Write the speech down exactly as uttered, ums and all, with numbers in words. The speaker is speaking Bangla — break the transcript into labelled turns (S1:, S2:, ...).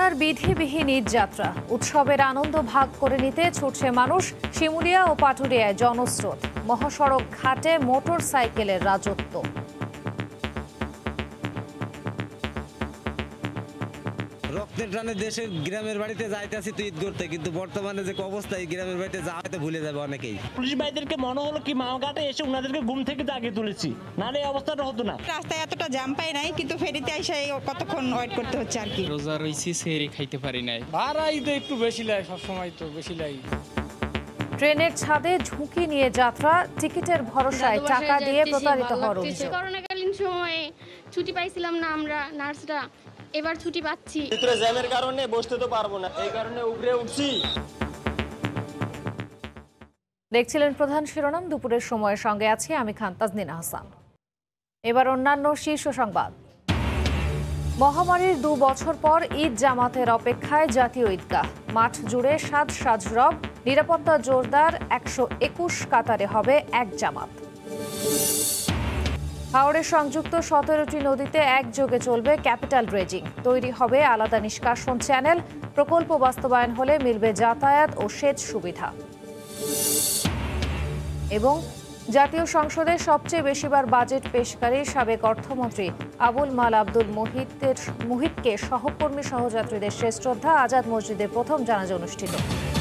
S1: এবার বিধিবিহীন ঈদ যাত্রা, উৎসবের আনন্দ ভাগ করে নিতে ছুটছে মানুষ। শিমুলিয়া ও পাটুরিয়ায় জনস্রোত, মহাসড়ক ঘাটে মোটর সাইকেলের রাজত্ব।
S2: রক্তের টানে দেশের গ্রামের বাড়িতে যাইতেছি তো ঈদ করতে, কিন্তু বর্তমানে যে অবস্থা এই গ্রামের বাড়িতে যাওয়াতে ভুলে যাবে অনেকেই।
S3: পুলিশ ভাইদেরকে মনে হলো কি মাওঘাটে এসে ওনাদেরকে ঘুম থেকে জাগিয়ে তুলেছি, নাহলে এই অবস্থাটা হতো না।
S4: রাস্তায় এতটা জ্যাম পাই নাই, কিন্তু ফেরিতে এসে কতক্ষণ ওয়েট করতে হচ্ছে আর কি।
S5: রোজা রইছি, সেহরি খাইতে পারি নাই।
S6: ভাড়াই তো একটু বেশি লাগে, সবসময় তো বেশি লাগে।
S1: ট্রেনের ছাদে ঝুঁকি নিয়ে যাত্রা, টিকিটের ভরসায় টাকা দিয়ে প্রতারিত হওয়ার অভিযোগ।
S7: করোনাকালীন সময়ে ছুটি পাইছিলাম না আমরা নার্সরা, এবার ছুটি পাচ্ছি।
S3: ভিতরে জ্যামের কারণে বসতে তো পারবো না, এই কারণে উপরে উঠছি।
S1: দেখছিলেন প্রধান শিরোনাম, দুপুরের সময়ের সঙ্গে আছি আমি খান তাজনিনা হাসান। এবার অন্যান্য শীর্ষ সংবাদ। মহামারীর দু বছর পর ঈদ জামাতের অপেক্ষায় জাতীয় ঈদগাহ, মাঠ জুড়ে সাজ সাজ রব, নিরাপত্তা জোরদার, একশো একুশ কাতারে হবে এক জামাত। হাওড়ে সংযুক্ত সতেরোটি নদীতে একযোগে চলবে ক্যাপিটাল ড্রেজিং, তৈরি হবে আলাদা নিষ্কাশন চ্যানেল, প্রকল্প বাস্তবায়ন হলে মিলবে যাতায়াত ও সেচ সুবিধা। এবং জাতীয় সংসদে সবচেয়ে বেশিবার বাজেট পেশকারী সাবেক অর্থমন্ত্রী আবুল মাল আব্দুল মুহিতের মুহিতকে সহকর্মী সহযাত্রীদের শেষ শ্রদ্ধা, আজাদ মসজিদে প্রথম জানাজা অনুষ্ঠিত।